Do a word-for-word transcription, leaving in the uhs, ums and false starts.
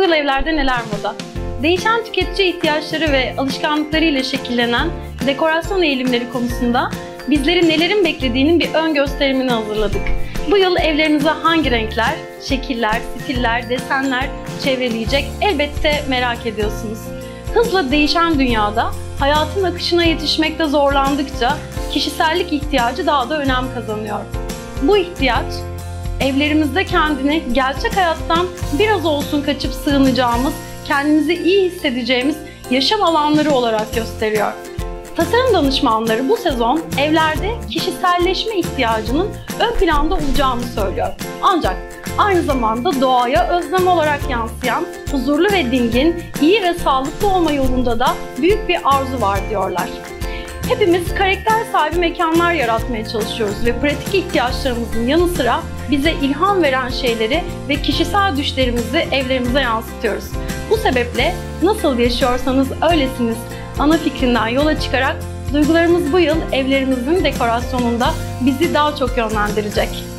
yıl evlerde neler moda? Değişen tüketici ihtiyaçları ve alışkanlıkları ile şekillenen dekorasyon eğilimleri konusunda bizleri nelerin beklediğinin bir ön gösterimini hazırladık. Bu yıl evlerinize hangi renkler, şekiller, stiller, desenler çevreleyecek elbette merak ediyorsunuz. Hızla değişen dünyada hayatın akışına yetişmekte zorlandıkça kişisellik ihtiyacı daha da önem kazanıyor. Bu ihtiyaç, evlerimizde kendini gerçek hayattan biraz olsun kaçıp sığınacağımız, kendimizi iyi hissedeceğimiz yaşam alanları olarak gösteriyor. Tasarım danışmanları bu sezon evlerde kişiselleşme ihtiyacının ön planda olacağını söylüyor. Ancak aynı zamanda doğaya özlem olarak yansıyan, huzurlu ve dingin, iyi ve sağlıklı olma yolunda da büyük bir arzu var diyorlar. Hepimiz karakter sahibi mekanlar yaratmaya çalışıyoruz ve pratik ihtiyaçlarımızın yanı sıra bize ilham veren şeyleri ve kişisel düşlerimizi evlerimize yansıtıyoruz. Bu sebeple nasıl yaşıyorsanız öylesiniz ana fikrinden yola çıkarak duygularımız bu yıl evlerimizin dekorasyonunda bizi daha çok yönlendirecek.